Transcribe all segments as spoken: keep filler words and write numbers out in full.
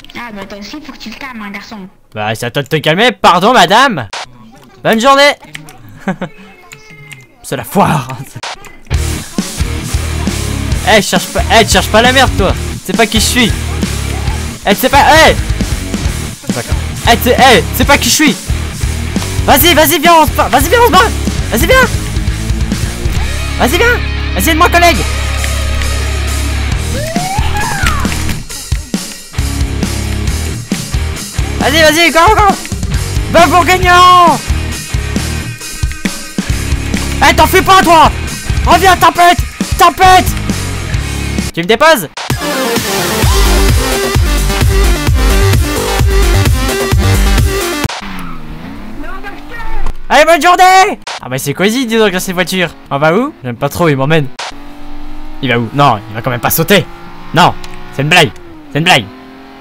Ah bah toi aussi faut que tu le calmes hein garçon. Bah c'est à toi de te calmer, pardon madame. Bonne journée. C'est la foire. Eh hey, cherche pas, eh hey, cherche pas la merde toi. Tu sais pas qui je suis. Eh hey, tu sais pas, eh hey. Eh hey, hey, tu sais pas qui je suis. Vas-y, vas-y viens on se barre, vas-y viens on se barre. Vas-y viens. Vas-y viens. Vas-y aide-moi collègue. Vas-y, vas-y, go, go. Va pour gagnant. Eh, hey, t'en fais pas, toi. Reviens, tempête. Tempête. Tu me déposes? Allez, bonne journée. Ah bah c'est cosy, dis donc, dans cette voiture. On va où? J'aime pas trop, il m'emmène. Il va où? Non, il va quand même pas sauter. Non, c'est une blague. C'est une blague.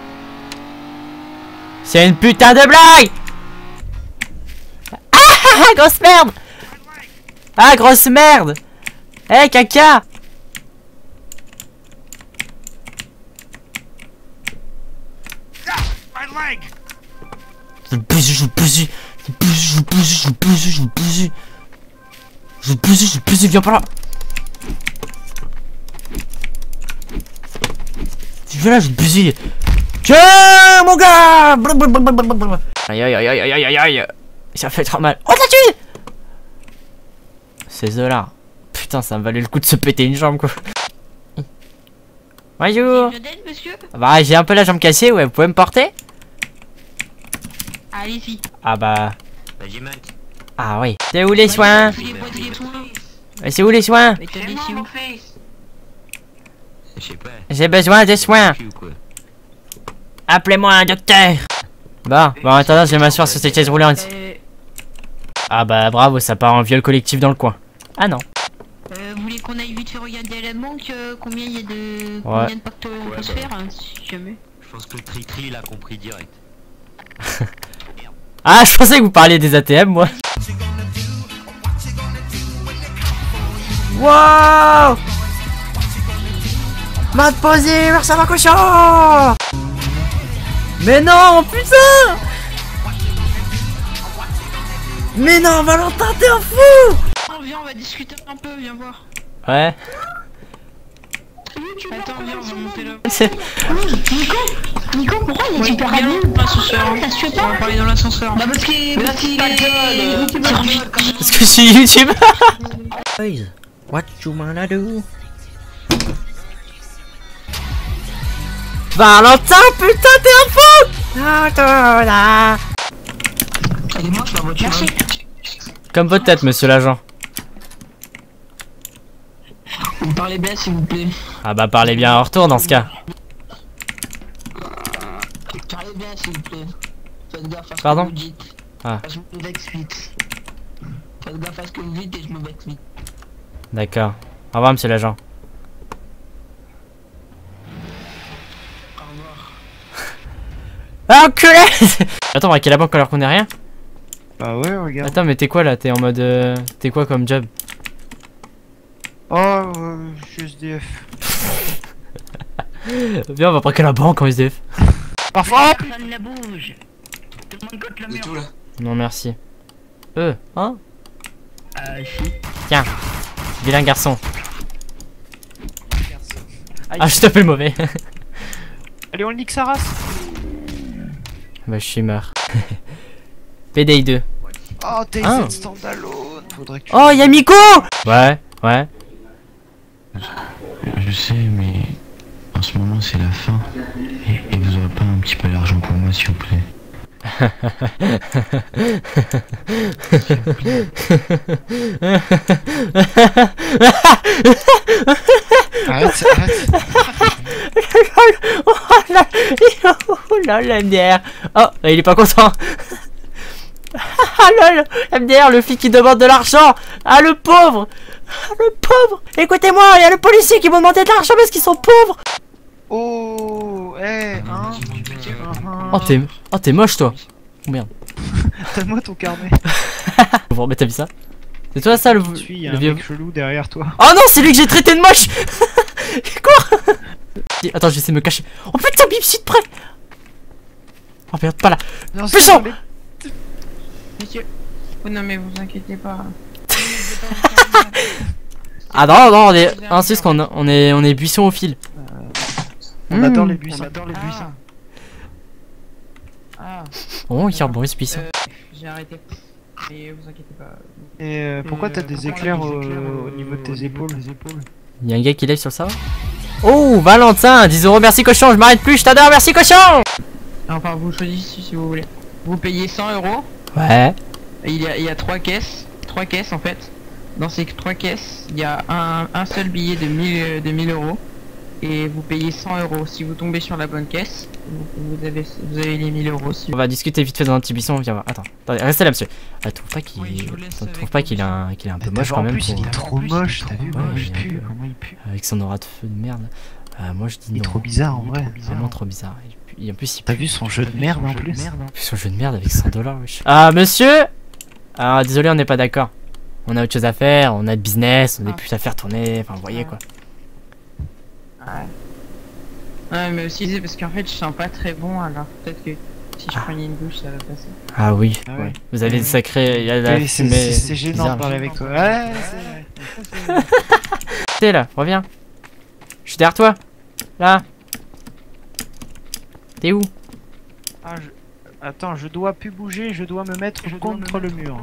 C'est une putain de blague. Ah, grosse merde. Ah, grosse merde. Eh, hey, caca. Je le buse, je le buse. Je le buse, je le buse, je le buse, je le buse. Je le buse, je le buse, viens par là. Viens là, je le buse. Tiens, mon gars. Aïe, aïe, aïe, aïe, aïe, aïe, aïe. Ça fait trop mal. Oh, de la thune. seize dollars. Putain, ça me valait le coup de se péter une jambe, quoi. Bonjour. Bah, j'ai un peu la jambe cassée, ouais. Vous pouvez me porter? Allez-y. Ah bah... Ah oui. C'est où les soins? C'est où les soins? J'ai besoin de soins. Appelez-moi un docteur. Bon, bon en attendant je vais m'asseoir sur cette chaise roulante. Ah bah bravo, ça part en viol collectif dans le coin. Ah non. Euh, vous voulez qu'on aille vite faire regarder à la banque euh, combien il y a de... Ouais. Combien de pactes on peut ouais, se bah. faire hein, si jamais. Je pense que le tri-tri il a compris direct. Ah, je pensais que vous parliez des A T M, moi. Wow. M'a posé, merci à ma cochon. Mais non, putain. Mais non, Valentin, t'es un fou. Oh, viens, on va discuter un peu, viens voir. Ouais. Attends, viens, on va monter là. Nico, Nico, pourquoi il est super Viens habile? dans l'ascenseur. T'as su On pas? va parler dans l'ascenseur. Bah parce qu'il... Parce qu'il est... Parce que je suis YouTube. What you wanna do? Valentin, putain, t'es un fou! Elle est moche la voiture. Merci. Comme votre tête, monsieur l'agent. Vous me parlez bien s'il vous plaît. Ah bah parlez bien en retour dans ce cas. Parlez bien s'il vous plaît. Faites gaffe à ce Pardon que vous dites. Ah. Je me vexe vite. Faites gaffe à ce que vous dites et je me vexe vite. D'accord. Au revoir, monsieur l'agent. Au revoir. Ah, enculé. Attends, on va braquer la banque alors qu'on est rien. Bah ouais, regarde. Attends, mais t'es quoi là? T'es en mode... Euh... T'es quoi comme job? Oh, euh, je suis S D F. Viens, on va braquer la banque en S D F. Parfois. Personne ne bouge. Tout le monde cote le mur. tout là. Non, merci. Euh, hein? Euh, si. Tiens. Vilain garçon. Ah, je t'appelle mauvais. Allez, on le nique sa race. Bah, je suis mort. P D I deux. Oh, t'es Ah. cette standalone. Faudrait que tu... Oh, y'a Miko! Ouais, ouais. Je sais mais en ce moment c'est la fin. Et, et vous aurez pas un petit peu d'argent pour moi s'il vous plaît. Arrête, arrête. Oh là, oh là, la M D R. Oh, il est pas content. Ah lol, M D R, le flic qui demande de l'argent. Ah le pauvre. Ah le pauvre. Écoutez-moi, il y a le policier qui m'a demandé de l'argent parce qu'ils sont pauvres. Oh, eh, hey, hein. Oh t'es oh, t'es moche toi. Oh merde. Donne-moi ton carnet. Bon, mais t'as vu ça? C'est toi ça le, Je suis, y a le un vieux. mec chelou derrière toi. Oh non, c'est lui que j'ai traité de moche. Quoi? Attends, je vais essayer de me cacher. Oh putain, Bipsy de près. Oh merde, pas là. Non, Puissant. c'est- Monsieur. Oh non mais vous inquiétez pas. Ah non, non, on est... Insiste qu'on on est, on est buisson au fil. On adore Mmh. les buissons. On adore les buissons. Ah, Oh, il y a un bon buisson. euh, j'ai arrêté. Mais vous inquiétez pas. Et euh, pourquoi t'as Euh, des pourquoi éclairs on a au, des éclairs au niveau de tes épaules? Il y a un gars qui lève sur le serveur. Oh, Valentin, dix euros, merci cochon, je m'arrête plus, je t'adore, merci cochon. Enfin, vous choisissez si vous voulez. Vous payez cent euros. Ouais. Et il y a, il y a trois caisses. Trois caisses en fait. Dans ces trois caisses, il y a un, un seul billet de mille, de mille euros. Et vous payez cent euros. Si vous tombez sur la bonne caisse, vous, vous avez, vous avez les mille euros. Si On va discuter vite fait dans un petit buisson, viens voir. Attends, attendez, restez là, monsieur. Ah, trouve pas qu'il Oui, je vous laisse trouve avec pas mon qu'il a un, qu'il est un peu T'as moche vu, quand en même plus, pour- il est trop moche, t'as vu trop comment moche, il il est un pue, peu- comment il pue. avec son aura de feu de merde. Euh, moi je dis Il est non. trop bizarre en vrai. Vraiment trop bizarre. Et puis- et en plus il T'as pue. vu son jeu de merde en plus? Son jeu de merde avec cent dollars, wesh. Ah, monsieur. Ah, désolé, on n'est pas d'accord. On a autre chose à faire, on a de business, on a Ah. des putes à faire tourner, enfin vous voyez quoi. Ouais. Ouais, mais aussi c'est parce qu'en fait je sens pas très bon, alors peut-être que si je Ah. prenais une douche ça va passer. Ah oui, Ah ouais. ouais. Vous avez des Ouais. sacrés. Il y a de la Mais C'est fumée. c'est- c'est gênant bizarre. de parler avec toi. Ouais, c'est T'es là, reviens. Je suis derrière toi. Là. T'es où? Ah, je... Attends, je dois plus bouger, je dois me mettre contre le mur.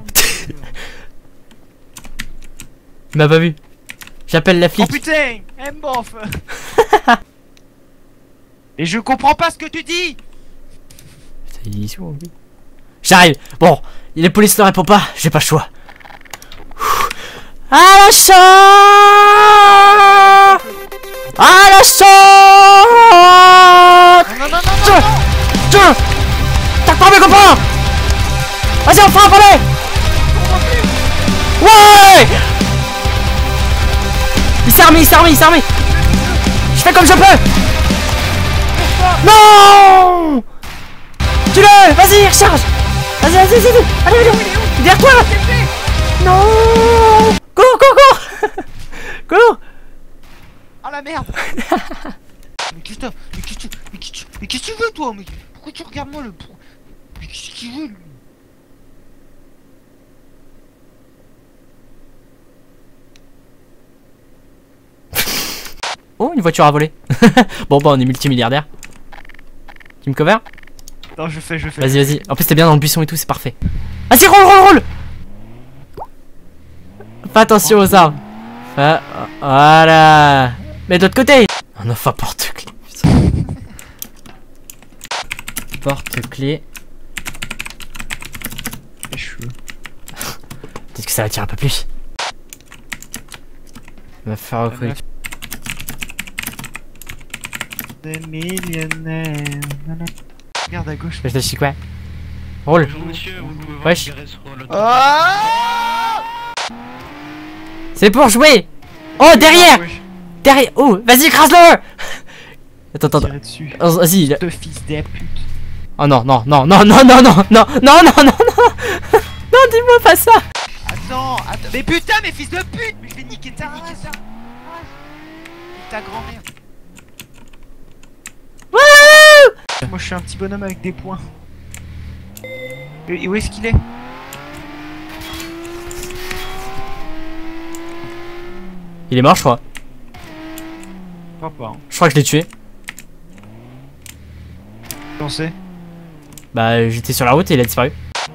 Il m'a pas vu. J'appelle la Oh flic. putain, M bof. Et je comprends pas ce que tu dis. Putain, il est sourd, lui. J'arrive. Bon, les polices ne répondent pas, j'ai pas le choix. À la chambre. À la chambre. Non, non, non, non, Tiens, tiens. Tac par mes copains. Vas-y, on frappe, allez. Ouais. Il s'est armé, il s'est armé, il s'est armé. Je fais comme je peux. Non. Tue-le. Vas-y, recharge. Vas-y, vas-y, vas-y. Allez, allez. Derrière toi là. Non. Cours, cours, cours. Cours. Oh la merde. Mais qu'est-ce que mais qu'est-ce que mais qu'est-ce que mais qu'est-ce que tu veux toi? Mais pourquoi tu regardes moi le pour- Mais qu'est-ce qu'il veut lui? Oh, une voiture à voler. Bon, bah, on est multimilliardaire. Tu me cover? Non, je fais, je fais. Vas-y, vas-y. En plus, t'es bien dans le buisson et tout, c'est parfait. Vas-y, roule, roule, roule. Fais attention aux arbres. Ah, voilà. Mais de l'autre côté. Un enfin porte-clés. Porte-clés. Les cheveux. Peut-être que ça attire un peu plus. On va faire recruter. Des millionnaires. Regarde à gauche. Je te chie quoi? Roule. Bonjour monsieur, vous pouvez voir Wesh. le garé sur le Ah. C'est pour jouer. Oh, derrière. Derrière. Oh, vas-y, écrase-le. Attends, attends. Tirer dessus. Oh, vas-y. il a- Te fils des putes. Oh non, non, non, non, non, non, non, non, non, non, non, non. Non, dis-moi pas ça. Attends, attends. Mais putain, mais fils de pute. Mais je vais niquer ta race. Ta grand-mère. Wouh. Moi je suis un petit bonhomme avec des points. Et où est-ce qu'il est? Il est mort, je crois. Je crois pas. Hein. Je crois que je l'ai tué. J'en sais. Bah, j'étais sur la route et il a disparu.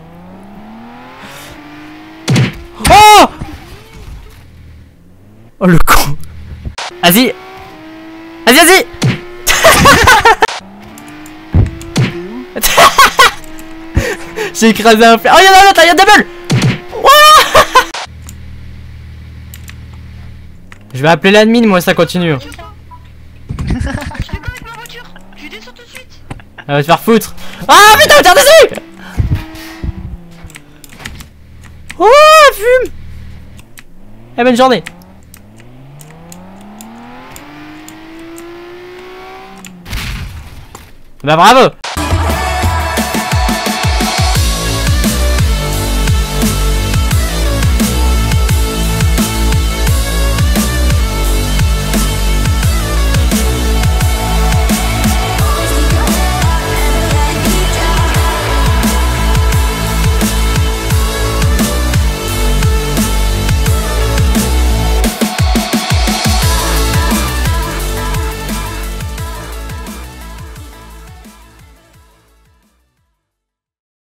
Oh. Oh le con. Vas-y. Vas-y, vas-y. J'ai écrasé un fl- Oh, y'en a un autre là, y'en a double. Ouah. Je vais appeler l'admin, moi ça continue. Je fais quoi avec ma voiture? Je descends tout de suite. Elle va te faire foutre. Ah putain, tire dessus. Oh, elle fume. Eh, bonne journée. Bah bravo.